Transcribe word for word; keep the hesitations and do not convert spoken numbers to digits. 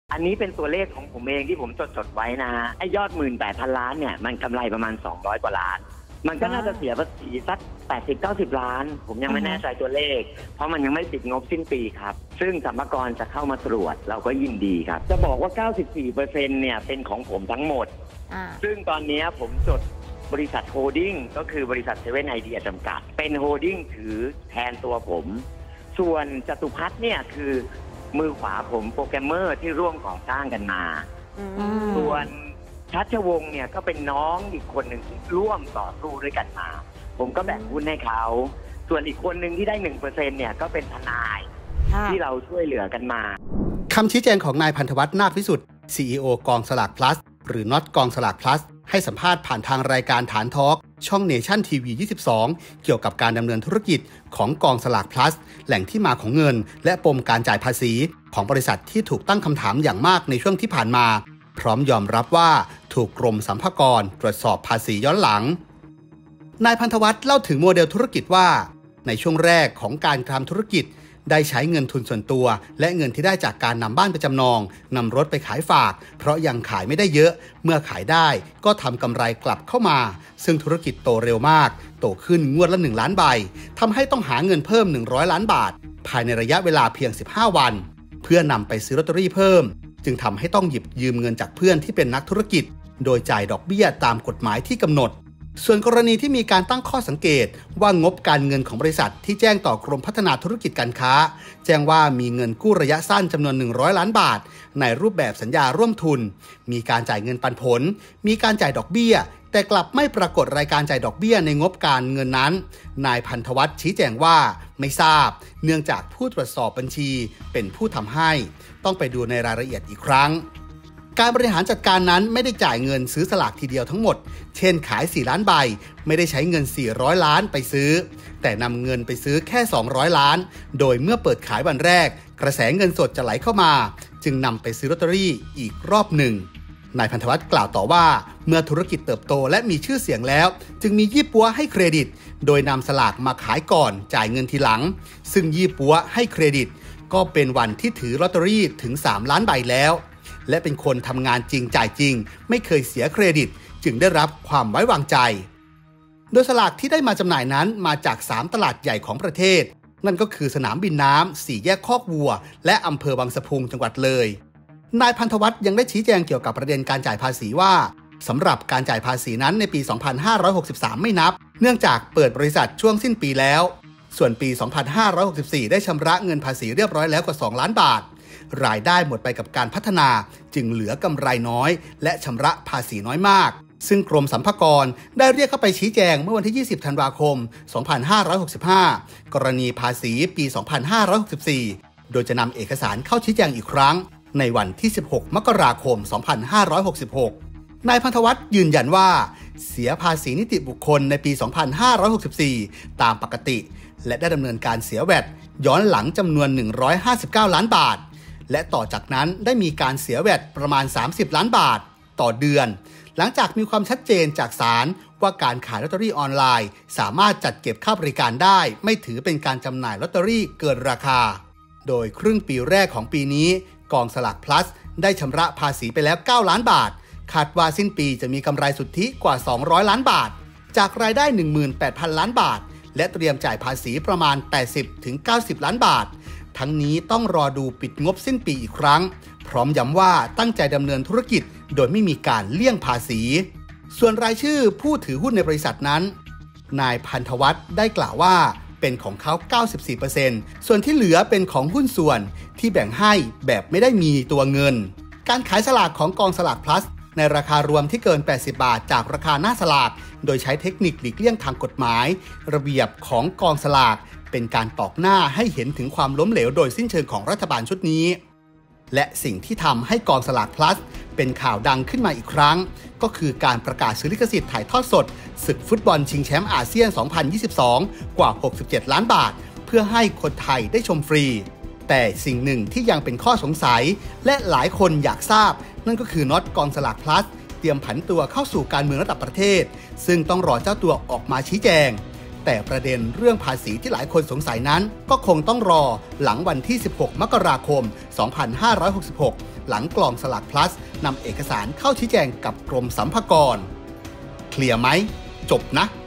อันนี้เป็นตัวเลขของผมเองที่ผมจดจดไว้นะไอ้ยอดหมื่นแปดพันล้านเนี่ยมันกำไรประมาณสองร้อยกว่าล้านมันก็น่าจะเสียภาษีสักแปดสิบเก้าสิบล้านผมยังไม่แน่ใจตัวเลขเพราะมันยังไม่ติดงบสิ้นปีครับซึ่งสรรพากรจะเข้ามาตรวจเราก็ยินดีครับจะบอกว่า เก้าสิบสี่เปอร์เซ็นต์ เนี่ยเป็นของผมทั้งหมดซึ่งตอนนี้ผมจดบริษัทโฮลดิ้งก็คือบริษัทเซเว่นไอเดียจำกัดเป็นโฮลดิ้งถือแทนตัวผมส่วนจตุพัฒน์เนี่ยคือมือขวาผมโปรแกรมเมอร์ที่ร่วมก่อสร้างกันมาส่วนชัชวงศ์เนี่ยก็เป็นน้องอีกคนหนึ่งที่ร่วมต่อสู้ด้วยกันมาผมก็แบ่งหุ้นให้เขาส่วนอีกคนหนึ่งที่ได้ หนึ่งเปอร์เซ็นต์ เนี่ยก็เป็นทนายที่เราช่วยเหลือกันมาคำชี้แจงของนายพันธวัฒน์นาควิสุทธิ์ ซี อี โอ กองสลาก plus หรือน็อตกองสลาก plus ให้สัมภาษณ์ผ่านทางรายการฐานทอล์กช่องเนชั่นทีวียี่สิบสองเกี่ยวกับการดำเนินธุรกิจของกองสลาก plus แหล่งที่มาของเงินและปมการจ่ายภาษีของบริษัทที่ถูกตั้งคำถามอย่างมากในช่วงที่ผ่านมาพร้อมยอมรับว่าถูกกรมสรรพากรตรวจสอบภาษีย้อนหลังนายพันธวัฒน์เล่าถึงโมเดลธุรกิจว่าในช่วงแรกของการทำธุรกิจได้ใช้เงินทุนส่วนตัวและเงินที่ได้จากการนำบ้านไปจำนองนำรถไปขายฝากเพราะยังขายไม่ได้เยอะเมื่อขายได้ก็ทำกำไรกลับเข้ามาซึ่งธุรกิจโตเร็วมากโตขึ้นงวดละหนึ่งล้านใบทำให้ต้องหาเงินเพิ่มหนึ่งร้อยล้านบาทภายในระยะเวลาเพียงสิบห้าวันเพื่อนำไปซื้อลอตเตอรี่เพิ่มจึงทำให้ต้องหยิบยืมเงินจากเพื่อนที่เป็นนักธุรกิจโดยจ่ายดอกเบี้ยตามกฎหมายที่กำหนดส่วนกรณีที่มีการตั้งข้อสังเกตว่างบการเงินของบริษัทที่แจ้งต่อกรมพัฒนาธุรกิจการค้าแจ้งว่ามีเงินกู้ระยะสั้นจำนวนหนึ่งร้อยล้านบาทในรูปแบบสัญญาร่วมทุนมีการจ่ายเงินปันผลมีการจ่ายดอกเบี้ยแต่กลับไม่ปรากฏรายการจ่ายดอกเบี้ยในงบการเงินนั้นนายพันธวัฒน์ชี้แจงว่าไม่ทราบเนื่องจากผู้ตรวจสอบบัญชีเป็นผู้ทำให้ต้องไปดูในรายละเอียดอีกครั้งการบริหารจัดการนั้นไม่ได้จ่ายเงินซื้อสลากทีเดียวทั้งหมดเช่นขายสี่ล้านใบไม่ได้ใช้เงินสี่ร้อยล้านไปซื้อแต่นำเงินไปซื้อแค่สองร้อยล้านโดยเมื่อเปิดขายวันแรกกระแสเงินสดจะไหลเข้ามาจึงนำไปซื้อลอตเตอรี่อีกรอบหนึ่งนายพันธวัฒน์กล่าวต่อว่าเมื่อธุรกิจเติบโตและมีชื่อเสียงแล้วจึงมียี่ปัวให้เครดิตโดยนำสลากมาขายก่อนจ่ายเงินทีหลังซึ่งยี่ปัวให้เครดิตก็เป็นวันที่ถือลอตเตอรี่ถึงสามล้านใบแล้วและเป็นคนทำงานจริงจ่ายจริงไม่เคยเสียเครดิตจึงได้รับความไว้วางใจโดยสลากที่ได้มาจำหน่ายนั้นมาจากสามตลาดใหญ่ของประเทศนั่นก็คือสนามบินน้ำสี่แยกคอกวัวและอำเภอบางสะพุงจังหวัดเลยนายพันธวัฒน์ยังได้ชี้แจงเกี่ยวกับประเด็นการจ่ายภาษีว่าสำหรับการจ่ายภาษีนั้นในปีสองพันห้าร้อยหกสิบสามไม่นับเนื่องจากเปิดบริษัทช่วงสิ้นปีแล้วส่วนปีสองพันห้าร้อยหกสิบสี่ได้ชำระเงินภาษีเรียบร้อยแล้วกว่าสองล้านบาทรายได้หมดไปกับการพัฒนาจึงเหลือกำไรน้อยและชำระภาษีน้อยมากซึ่งกรมสรรพากรได้เรียกเข้าไปชี้แจงเมื่อวันที่ยี่สิบธันวาคมสองพันห้าร้อยหกสิบห้ากรณีภาษีปีสองพันห้าร้อยหกสิบสี่โดยจะนำเอกสารเข้าชี้แจงอีกครั้งในวันที่สิบหกมกราคมสองพันห้าร้อยหกสิบหกนายพันธวัฒน์ยืนยันว่าเสียภาษีนิติบุคคลในปีสองพันห้าร้อยหกสิบสี่ตามปกติและได้ดำเนินการเสียแวตย้อนหลังจำนวนหนึ่งร้อยห้าสิบเก้าล้านบาทและต่อจากนั้นได้มีการเสียแวตประมาณสามสิบล้านบาทต่อเดือนหลังจากมีความชัดเจนจากศาลว่าการขายลอตเตอรี่ออนไลน์สามารถจัดเก็บค่าบริการได้ไม่ถือเป็นการจำหน่ายลอตเตอรี่เกินราคาโดยครึ่งปีแรกของปีนี้กองสลาก plus ได้ชำระภาษีไปแล้วเก้าล้านบาทคาดว่าสิ้นปีจะมีกำไรสุทธิกว่าสองร้อยล้านบาทจากรายได้ หนึ่งหมื่นแปดพันล้านบาทและเตรียมจ่ายภาษีประมาณ แปดสิบถึงเก้าสิบล้านบาททั้งนี้ต้องรอดูปิดงบสิ้นปีอีกครั้งพร้อมย้ำว่าตั้งใจดำเนินธุรกิจโดยไม่มีการเลี่ยงภาษีส่วนรายชื่อผู้ถือหุ้นในบริษัทนั้นนายพันธวัฒน์ได้กล่าวว่าเป็นของเขา เก้าสิบสี่เปอร์เซ็นต์ ส่วนที่เหลือเป็นของหุ้นส่วนที่แบ่งให้แบบไม่ได้มีตัวเงินการขายสลากของกองสลาก plus ในราคารวมที่เกินแปดสิบบาทจากราคาหน้าสลากโดยใช้เทคนิคหลีกเลี่ยงทางกฎหมายระเบียบของกองสลากเป็นการตอกหน้าให้เห็นถึงความล้มเหลวโดยสิ้นเชิงของรัฐบาลชุดนี้และสิ่งที่ทำให้กองสลาก plus เป็นข่าวดังขึ้นมาอีกครั้งก็คือการประกาศซื้อลิขสิทธิ์ถ่ายทอดสดศึกฟุตบอลชิงแชมป์อาเซียนสองพันยี่สิบสองกว่าหกสิบเจ็ดล้านบาทเพื่อให้คนไทยได้ชมฟรีแต่สิ่งหนึ่งที่ยังเป็นข้อสงสัยและหลายคนอยากทราบนั่นก็คือน็อตกองสลาก plus เตรียมผันตัวเข้าสู่การเมืองระดับประเทศซึ่งต้องรอเจ้าตัวออกมาชี้แจงแต่ประเด็นเรื่องภาษีที่หลายคนสงสัยนั้นก็คงต้องรอหลังวันที่สิบหกมกราคมสองพันห้าร้อยหกสิบหกหลังกล่องสลาก plus นำเอกสารเข้าชี้แจงกับกรมสรรพากรเคลียร์ไหมจบนะ